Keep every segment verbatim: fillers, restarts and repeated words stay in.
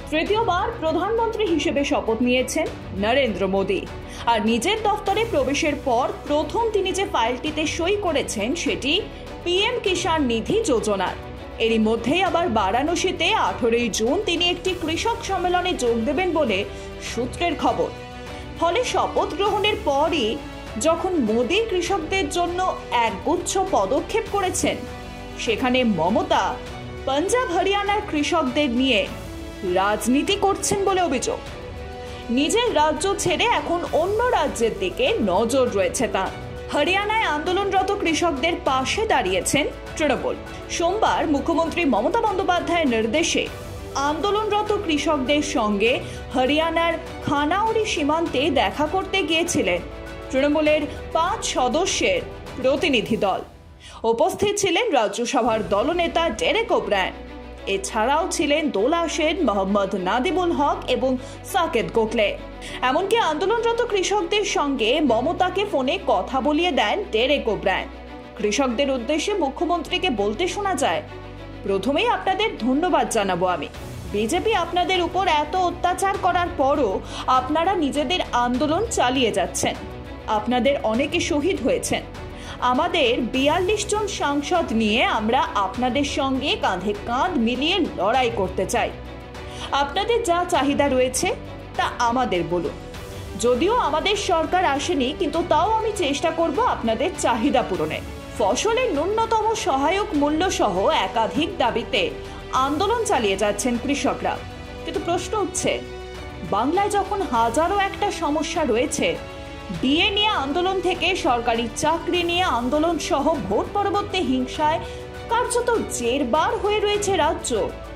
তৃতীয়বার প্রধানমন্ত্রী হিসেবে শপথ নিয়েছেন নরেন্দ্র মোদী। আর নিজের দফতরে প্রবেশের পর প্রথম তিনি যে ফাইলটিতে সই করেছেন সেটি পিএম কিষাণ নিধি যোজনার। এরই মধ্যেই আবার বারাণসীতে আঠারোই জুন তিনি একটি কৃষক সম্মেলনে যোগ দেবেন বলে সূত্রের খবর। ফলে শপথ গ্রহণের পরই যখন মোদী কৃষকদের জন্য একগুচ্ছ পদক্ষেপ করেছেন, সেখানে মমতা পাঞ্জাব হরিয়ানার কৃষকদের নিয়ে রাজনীতি করছেন বলে অভিযোগ। নিজের রাজ্য ছেড়ে এখন অন্য রাজ্যের দিকে নজর রয়েছে তার। হরিয়ানায় আন্দোলনরত কৃষকদের পাশে দাঁড়িয়েছেন তৃণমূল। সোমবার মুখ্যমন্ত্রী মমতা বন্দ্যোপাধ্যায়ের নির্দেশে আন্দোলনরত কৃষকদের সঙ্গে হরিয়ানার খানাউরি সীমান্তে দেখা করতে গিয়েছিলেন তৃণমূলের পাঁচ সদস্যের প্রতিনিধি দল। উপস্থিত ছিলেন রাজ্যসভার দলনেতা ডেরেক ওব্রায়েন। এছাড়াও ছিলেন দোলা সেন, মোহাম্মদ নাদিমুল হক এবং সাকেত গোখলে। এমনকি আন্দোলনরত কৃষকদের সঙ্গে মমতাকে ফোনে কথা বলিয়ে দেন ডেরেক ওব্রায়েন। কৃষকদের উদ্দেশ্যে মুখ্যমন্ত্রীকে বলতে শোনা যায়, প্রথমেই আপনাদের ধন্যবাদ জানাবো আমি। বিজেপি আপনাদের উপর এত অত্যাচার করার পরও আপনারা নিজেদের আন্দোলন চালিয়ে যাচ্ছেন। আপনাদের অনেকে শহীদ হয়েছেন। আমাদের বিয়াল্লিশ জন সাংসদ নিয়ে আমরা আপনাদের সঙ্গে কাঁধে কাঁধ মিলিয়ে লড়াই করতে চাই। আপনাদের যা চাহিদা রয়েছে তা আমাদের বলুন। যদিও আমাদের সরকার আসেনি, কিন্তু তাও আমি চেষ্টা করব আপনাদের চাহিদা পূরণের। ফসলের ন্যূনতম সহায়ক মূল্য সহ একাধিক দাবিতে আন্দোলন চালিয়ে যাচ্ছেন কৃষকরা। কিন্তু প্রশ্ন উঠছে, বাংলায় যখন হাজারো একটা সমস্যা রয়েছে, বিয়ে নিয়ে আন্দোলন থেকে সরকারি চাকরি নিয়ে আন্দোলন সহ ভোট পরবর্তী হিংসায় কার্যত জেরবার হয়ে রয়েছে রাজ্য,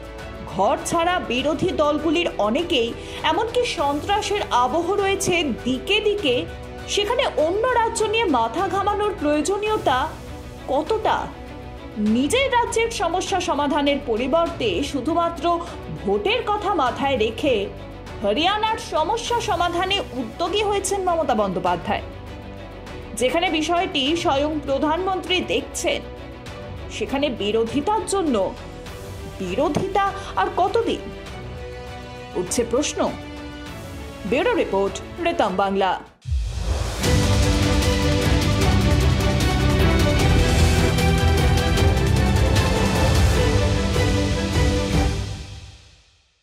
ঘর ছাড়া বিরোধী দলগুলির অনেকেই এমনকি সন্ত্রাসের আবহ রয়েছে দিকে দিকে, সেখানে অন্য রাজ্য নিয়ে মাথা ঘামানোর প্রয়োজনীয়তা কতটা? নিজের রাজ্যের সমস্যা সমাধানের পরিবর্তে শুধুমাত্র ভোটের কথা মাথায় রেখে হরিয়ানার সমস্যা সমাধানে উদ্যোগী হয়েছেন মমতা বন্দ্যোপাধ্যায়। যেখানে বিষয়টি স্বয়ং প্রধানমন্ত্রী দেখছেন, সেখানে বিরোধিতার জন্য বিরোধিতা আর কতদিন? উঠছে প্রশ্ন। Bureau report, Ritam Bangla.